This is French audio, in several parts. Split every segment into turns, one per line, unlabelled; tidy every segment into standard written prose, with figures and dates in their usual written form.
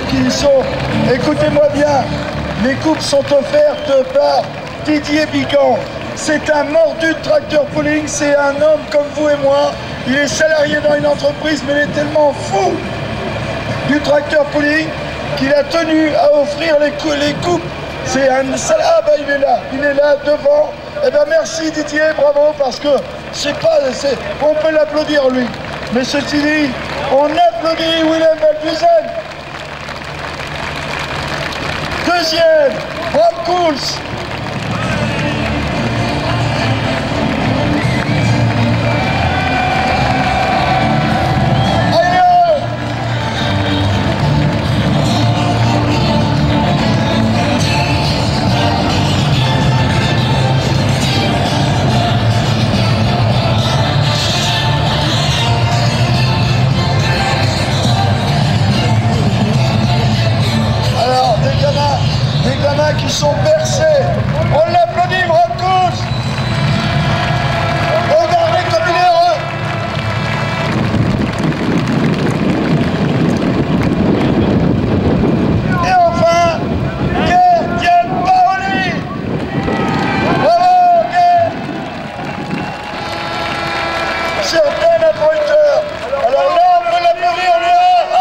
qui sont... Écoutez-moi bien, les coupes sont offertes par Didier Bigan. C'est un mordu de tracteur pooling, c'est un homme comme vous et moi. Il est salarié dans une entreprise, mais il est tellement fou du tracteur pooling qu'il a tenu à offrir les coupes. C'est un... Ah ben il est là devant. Eh ben merci Didier, bravo, parce que c'est pas... On peut l'applaudir lui. Mais ceci dit, on applaudit Willem Veldhuizen. Deuxième, Bram Kooltz. Qui sont percés. On l'applaudit, Bram Kooltz. Regardez comme il est heureux. Et enfin, Gerd Paoli. Bravo, Gerd. Certains applaudisseurs. Alors là, on peut l'applaudir, lui.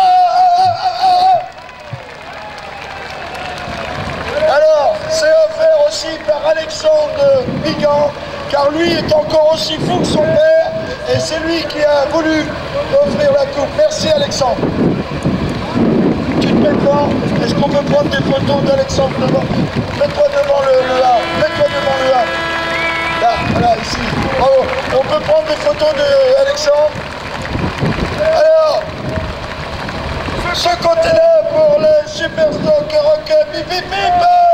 Alors, c'est offert aussi par Alexandre Bigan, car lui est encore aussi fou que son père, et c'est lui qui a voulu offrir la coupe. Merci Alexandre. Tu te mets devant. Est-ce qu'on peut prendre des photos d'Alexandre devant? Mets-toi devant le A. Mets-toi devant le A. Là, voilà, ici. Bravo. On peut prendre des photos d'Alexandre. Alors, ce côté-là pour le Superstock Rock, bip bip bip.